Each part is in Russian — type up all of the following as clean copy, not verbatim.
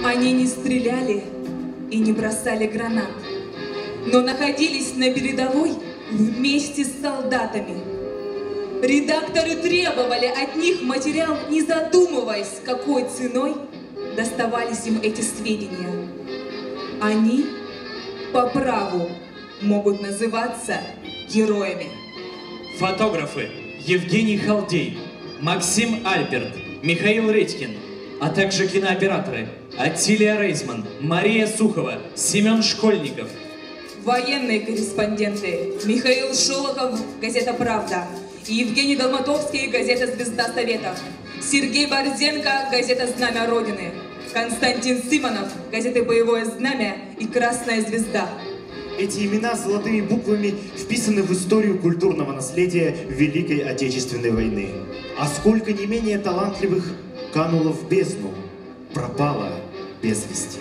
Они не стреляли и не бросали гранат, но находились на передовой вместе с солдатами. Редакторы требовали от них материал, не задумываясь, какой ценой доставались им эти сведения. Они по праву могут называться героями. Фотографы Евгений Халдей, Максим Альперт, Михаил Редькин, а также кинооператоры Аттилия Рейзман, Мария Сухова, Семен Школьников. Военные корреспонденты Михаил Шолохов, газета «Правда», Евгений Долматовский, газета «Звезда Советов», Сергей Борзенко, газета «Знамя Родины», Константин Симонов, газеты «Боевое знамя» и «Красная звезда». Эти имена золотыми буквами вписаны в историю культурного наследия Великой Отечественной войны. А сколько не менее талантливых кануло в бездну, пропало без вести.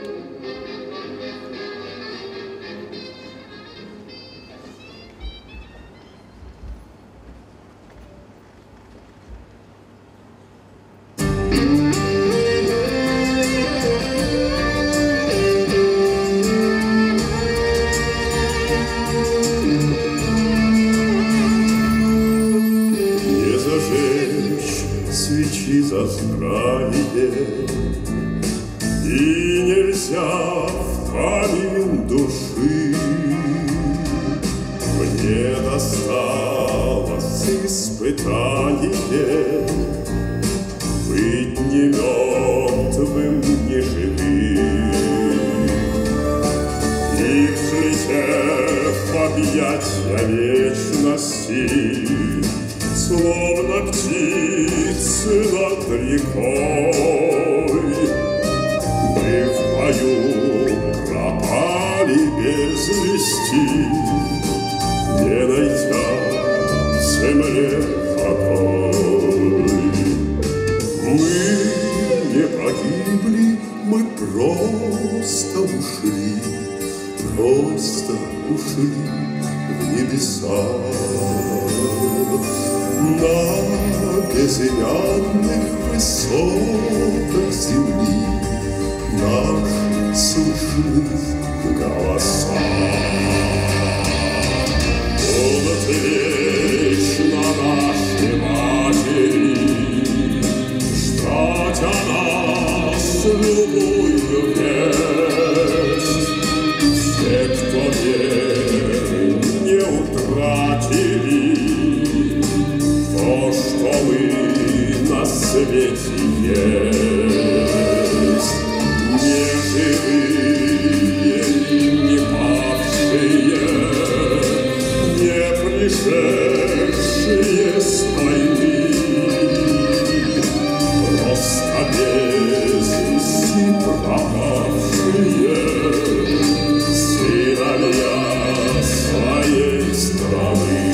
И нельзя в камень души. Мне досталось испытание быть ни мертвым, ни живым. И взлетев в объятья вечности, словно птицы над рекой, мы в бою пропали без вести, не найдя в земле покой. Мы не погибли, мы просто ушли в небеса. На безымянных высотах земли наши слышны голоса. Будут вечно наши матери ждать о нас любую весть. Все, кто веры не утратили, то, что мы на свете есть, не живые и не павшие, не пришедшие с войны, просто без вести пропавшие сыновья своей страны.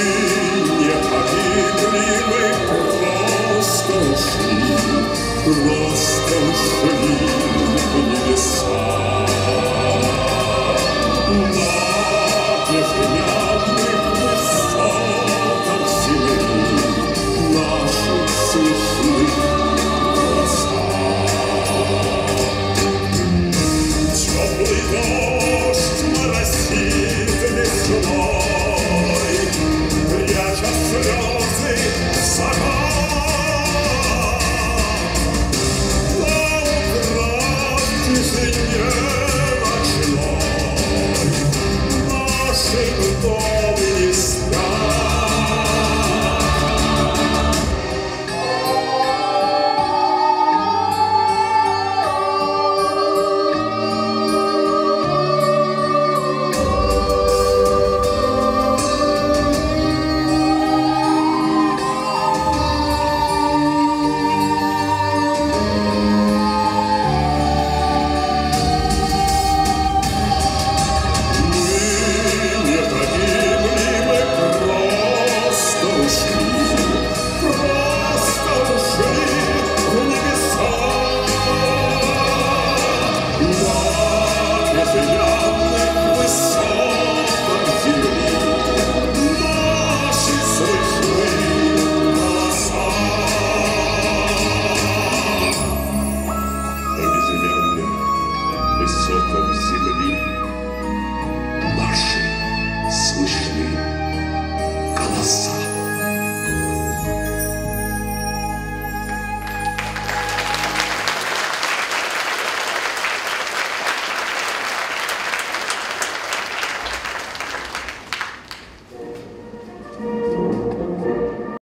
Мы